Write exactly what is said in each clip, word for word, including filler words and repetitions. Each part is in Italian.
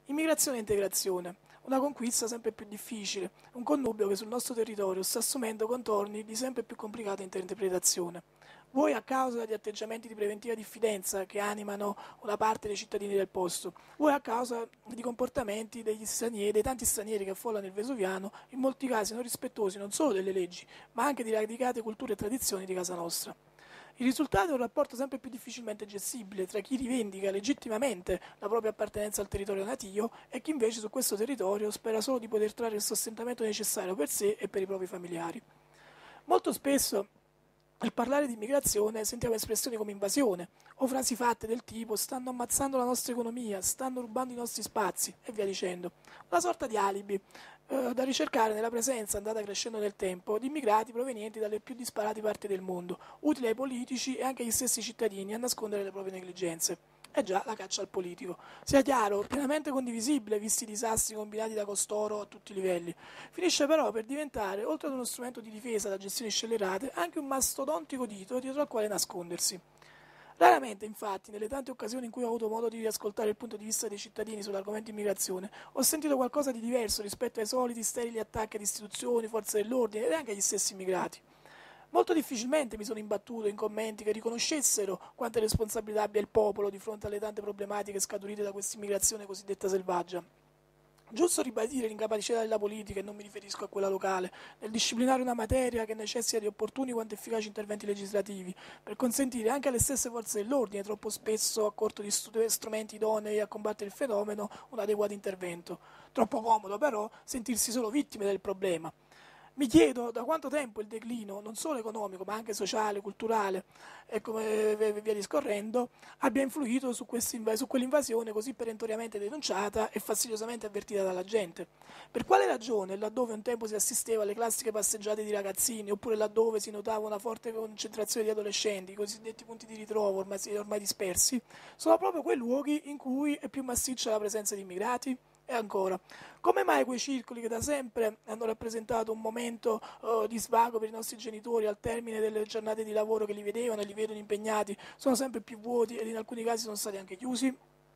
Immigrazione e integrazione, una conquista sempre più difficile, un connubio che sul nostro territorio sta assumendo contorni di sempre più complicata interpretazione. Vuoi a causa di atteggiamenti di preventiva diffidenza che animano una parte dei cittadini del posto, vuoi a causa di comportamenti degli stranieri, dei tanti stranieri che affollano il Vesuviano, in molti casi non rispettosi non solo delle leggi, ma anche di radicate culture e tradizioni di casa nostra. Il risultato è un rapporto sempre più difficilmente gestibile tra chi rivendica legittimamente la propria appartenenza al territorio natio e chi invece su questo territorio spera solo di poter trarre il sostentamento necessario per sé e per i propri familiari. Molto spesso al parlare di immigrazione sentiamo espressioni come invasione o frasi fatte del tipo stanno ammazzando la nostra economia, stanno rubando i nostri spazi e via dicendo. Una sorta di alibi eh, da ricercare nella presenza andata crescendo nel tempo di immigrati provenienti dalle più disparate parti del mondo, utili ai politici e anche agli stessi cittadini a nascondere le proprie negligenze. È già la caccia al politico. Sia chiaro, pienamente condivisibile visti i disastri combinati da costoro a tutti i livelli. Finisce però per diventare, oltre ad uno strumento di difesa da gestioni scellerate, anche un mastodontico dito dietro al quale nascondersi. Raramente, infatti, nelle tante occasioni in cui ho avuto modo di riascoltare il punto di vista dei cittadini sull'argomento immigrazione, ho sentito qualcosa di diverso rispetto ai soliti sterili attacchi ad istituzioni, forze dell'ordine ed anche agli stessi immigrati. Molto difficilmente mi sono imbattuto in commenti che riconoscessero quante responsabilità abbia il popolo di fronte alle tante problematiche scaturite da questa immigrazione cosiddetta selvaggia. Giusto ribadire l'incapacità della politica, e non mi riferisco a quella locale, nel disciplinare una materia che necessita di opportuni quanto efficaci interventi legislativi, per consentire anche alle stesse forze dell'ordine, troppo spesso a corto di strumenti idonei a combattere il fenomeno, un adeguato intervento. Troppo comodo però sentirsi solo vittime del problema. Mi chiedo da quanto tempo il declino, non solo economico, ma anche sociale, culturale e come via discorrendo, abbia influito su, su quell'invasione così perentoriamente denunciata e fastidiosamente avvertita dalla gente. Per quale ragione, laddove un tempo si assisteva alle classiche passeggiate di ragazzini, oppure laddove si notava una forte concentrazione di adolescenti, i cosiddetti punti di ritrovo ormai, ormai dispersi, sono proprio quei luoghi in cui è più massiccia la presenza di immigrati? E ancora, come mai quei circoli che da sempre hanno rappresentato un momento uh, di svago per i nostri genitori al termine delle giornate di lavoro che li vedevano e li vedono impegnati sono sempre più vuoti ed in alcuni casi sono stati anche chiusi?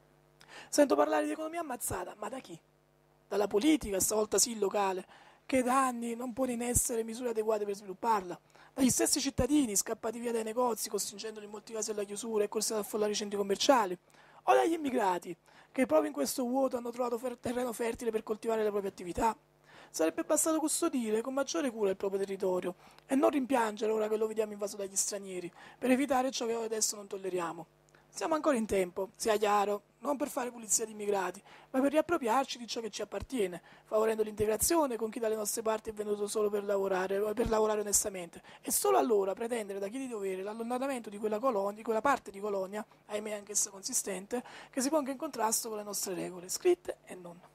Sento parlare di economia ammazzata, ma da chi? Dalla politica, stavolta sì locale, che da anni non pone in essere misure adeguate per svilupparla. Dagli stessi cittadini, scappati via dai negozi, costringendoli in molti casi alla chiusura e corsi ad affollare i centri commerciali. O dagli immigrati, che proprio in questo vuoto hanno trovato fer- terreno fertile per coltivare le proprie attività. Sarebbe bastato custodire con maggiore cura il proprio territorio e non rimpiangere ora che lo vediamo invaso dagli stranieri, per evitare ciò che adesso non tolleriamo. Siamo ancora in tempo, sia chiaro, non per fare pulizia di immigrati, ma per riappropriarci di ciò che ci appartiene, favorendo l'integrazione con chi dalle nostre parti è venuto solo per lavorare, per lavorare onestamente, e solo allora pretendere da chi di dovere l'allontanamento di quella colonia, di quella parte di colonia, ahimè anch'essa consistente, che si ponga in contrasto con le nostre regole, scritte e non.